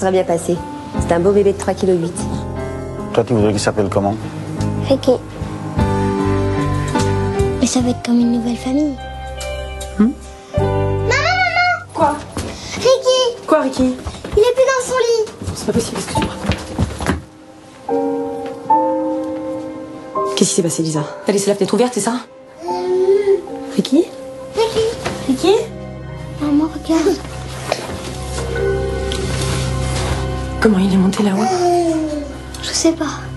très bien passé. C'est un beau bébé de 3,8 kg. Toi, tu voudrais qu'il s'appelle comment? Ricky. Mais ça va être comme une nouvelle famille. Maman! Quoi? Ricky! Quoi, Ricky? Il est plus dans son lit. C'est pas possible, qu'est-ce que tu crois? Qu'est-ce qui s'est passé, Lisa? T'as laissé la fenêtre ouverte, c'est ça? Ricky? Ricky! Ricky? Maman, regarde. Comment il est monté là-haut? Je sais pas.